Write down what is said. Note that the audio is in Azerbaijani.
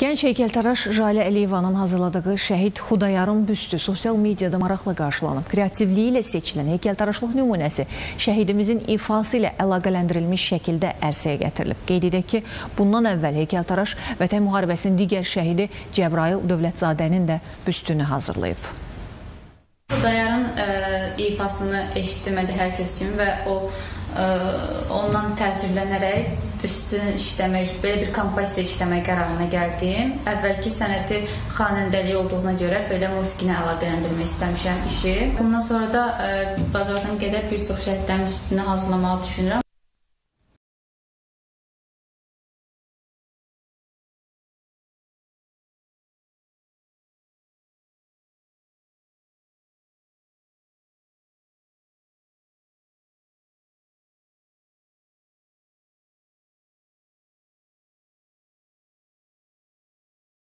Gənc heykəltaraş Jalə Əliyevanın hazırladığı şəhid Xudayarın büstü sosial mediada maraqla qarşılanıb. Kreativliyi ilə seçilən heykəltaraşlıq nümunəsi şəhidimizin ifası ilə əlaqələndirilmiş şəkildə ərsəyə gətirilib. Qeyd edək ki, bundan əvvəl heykəltaraş Vətən müharibəsinin digər şəhidi Cəbrayıl Dövlətzadənin də büstünü hazırlayıb. Xudayarın ifasını eşitmədi hər kəs kimi və ondan təsirlənərək büstünü işləmək, belə bir kompozisiya işləmək qərarına gəldim. Əvvəlki sənəti xanəndəlik olduğuna görə belə musiqini əlaqələndirmək istəmişəm işi. Bundan sonra da bacardığım qədər bir çox şəhidlərin büstünü hazırlamağı düşünürəm.